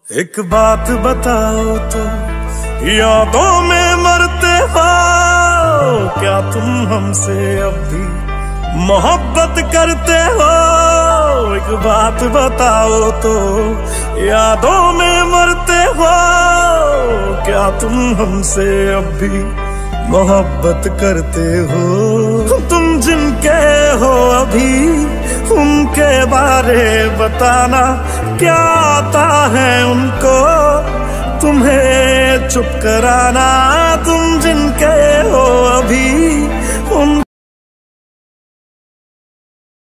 एक बात बताओ तो, यादों में मरते हो क्या तुम हमसे अब भी मोहब्बत करते हो? एक बात बताओ तो, यादों में मरते हो क्या तुम हमसे अब भी मोहब्बत करते हो? तुम जिनके हो अभी उनके बारे बताना, क्या आता है उनको तुम्हें चुप कराना? तुम जिनके हो अभी